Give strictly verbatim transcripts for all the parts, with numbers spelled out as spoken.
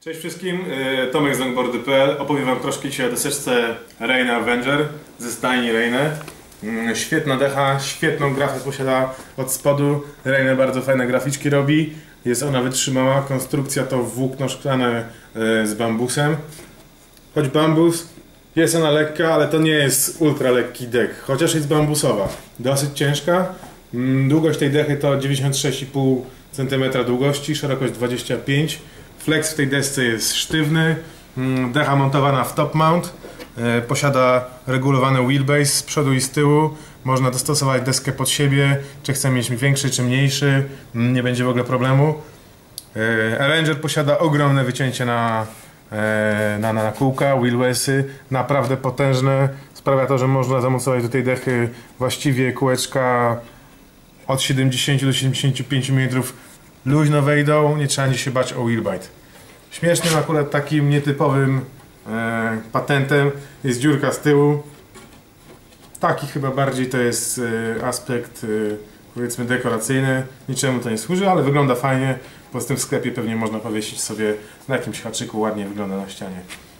Cześć wszystkim, Tomek z longboardy kropka p l. Opowiem wam troszkę dzisiaj o deseczce Rayne Avenger ze stajni Rayne. Świetna decha, świetną grafę posiada od spodu. Rayne bardzo fajne graficzki robi. Jest ona wytrzymała, konstrukcja to włókno szklane z bambusem. Choć bambus, jest ona lekka, ale to nie jest ultra lekki dek, chociaż jest bambusowa. Dosyć ciężka. Długość tej dechy to dziewięćdziesiąt sześć i pół centymetra długości, szerokość dwadzieścia pięć. Flex w tej desce jest sztywny, decha montowana w top mount, posiada regulowany wheelbase z przodu i z tyłu, można dostosować deskę pod siebie, czy chcemy mieć większy czy mniejszy, nie będzie w ogóle problemu. Avenger posiada ogromne wycięcie na, na, na kółka, wheelbase'y, naprawdę potężne, sprawia to, że można zamocować do tej dechy właściwie kółeczka od siedemdziesięciu do siedemdziesięciu pięciu milimetrów. Luźno wejdą, nie trzeba się bać o wheelbite. Śmiesznym akurat takim nietypowym e, patentem jest dziurka z tyłu. Taki chyba bardziej to jest e, aspekt e, powiedzmy dekoracyjny. Niczemu to nie służy, ale wygląda fajnie. Poza tym w sklepie pewnie można powiesić sobie na jakimś haczyku, ładnie wygląda na ścianie.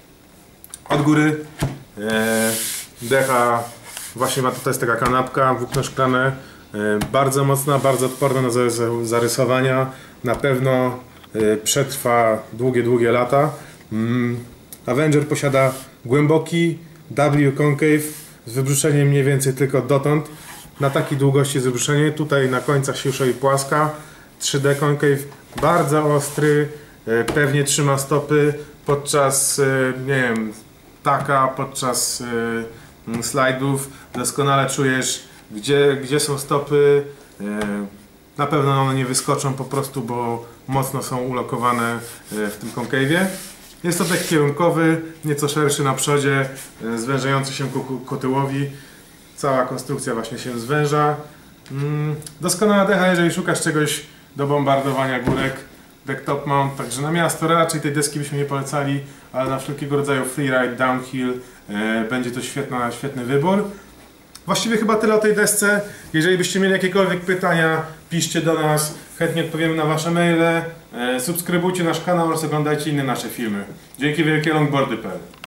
Od góry e, decha właśnie ma, to jest taka kanapka, włókno szklane. Bardzo mocna, bardzo odporna na zarysowania. Na pewno przetrwa długie, długie lata. Avenger posiada głęboki W concave z wybruszeniem mniej więcej tylko dotąd. Na takiej długości jest wybruszenie. Tutaj na końcach się już robi płaska. trzy D concave, bardzo ostry, pewnie trzyma stopy podczas, nie wiem, taka, podczas slajdów. Doskonale czujesz, Gdzie, gdzie są stopy. Na pewno one nie wyskoczą po prostu, bo mocno są ulokowane w tym konkawie. Jest to dek kierunkowy, nieco szerszy na przodzie, zwężający się ku, ku tyłowi. Cała konstrukcja właśnie się zwęża. Doskonała decha, jeżeli szukasz czegoś do bombardowania górek. Dek top mount, także na miasto raczej tej deski byśmy nie polecali, ale na wszelkiego rodzaju freeride, downhill będzie to świetna, świetny wybór. Właściwie chyba tyle o tej desce. Jeżeli byście mieli jakiekolwiek pytania, piszcie do nas, chętnie odpowiemy na wasze maile. Subskrybujcie nasz kanał oraz oglądajcie inne nasze filmy. Dzięki wielkie, longboardy kropka p l.